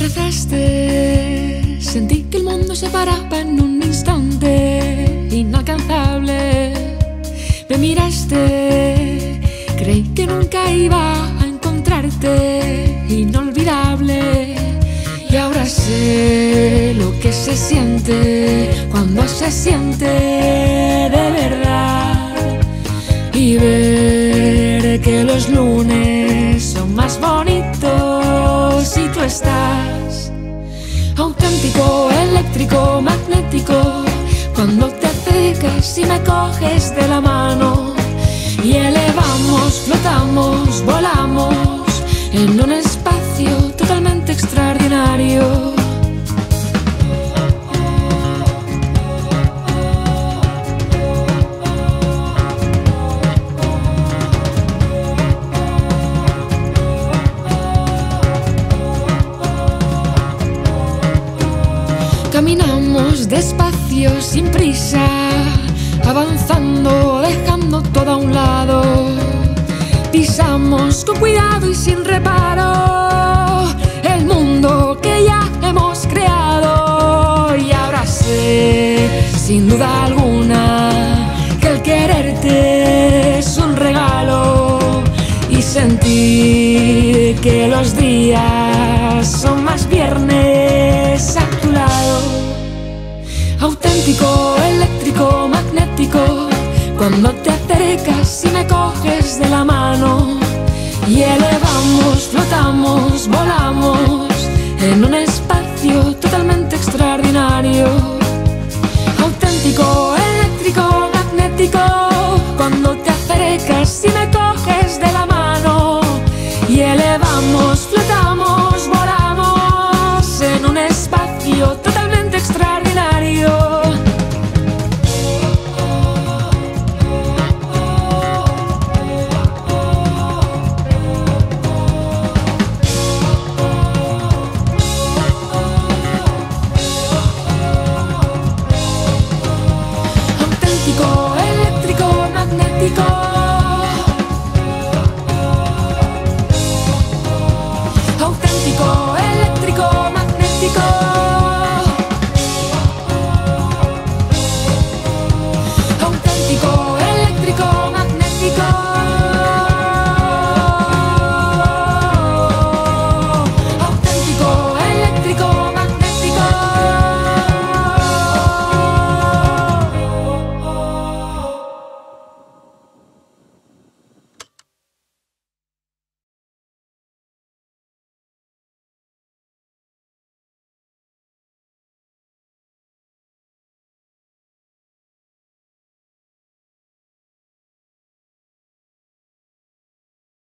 abrazaste, sentí que el mundo se paraba en un instante inalcanzable. Me miraste, creí que nunca iba a encontrarte inolvidable. Y ahora sé lo que se siente cuando se siente de verdad. Y ver que los lunes son más bonitos si tú estás. Auténtico, eléctrico, magnético, cuando te acercas y me coges de la mano. Y elevamos, flotamos, volamos en un espacio totalmente extraordinario. Caminamos despacio, sin prisa, avanzando, dejando todo a un lado. Pisamos con cuidado y sin reparo el mundo que ya hemos creado. Y ahora sé, sin duda alguna, que el quererte es un regalo. Y sentir que los días son más viernes a tu lado. Auténtico, eléctrico, magnético, cuando te acercas y me coges de la mano. Y elevamos, flotamos, volamos en un espacio totalmente extraordinario. Auténtico, eléctrico, magnético, cuando te acercas y me coges de la mano. Y elevamos, flotamos, volamos en un espacio totalmente extraordinario. Auténtico, eléctrico, magnético. Auténtico, eléctrico, magnético.